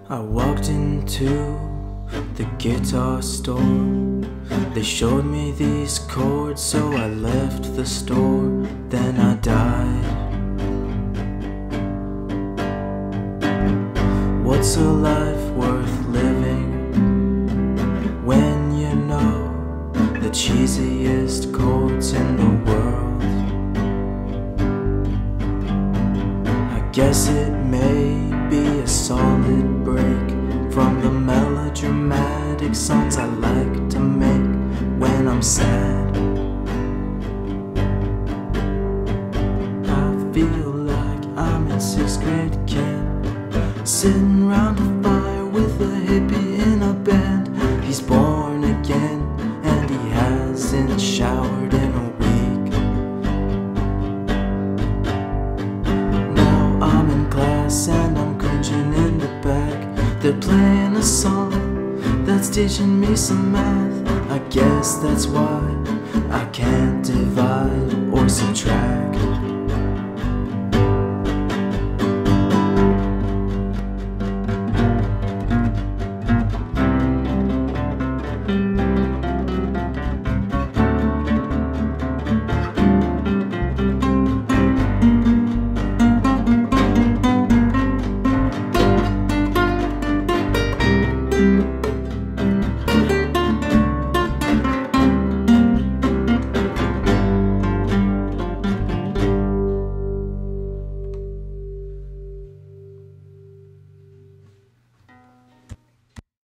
I walked into the guitar store. They showed me these chords, so I left the store. Then I died. What's a life worth living when you know the cheesiest chords in the world? I guess it may be a solid break from the melodramatic songs I like to make when I'm sad. I feel like I'm in 6th grade camp, sitting round a fire with a hippie in a band. He's born again and he hasn't showered in a week. Now I'm in class and I'm cringing in the back. They're playing a song that's teaching me some math. I guess that's why I can't divide or subtract.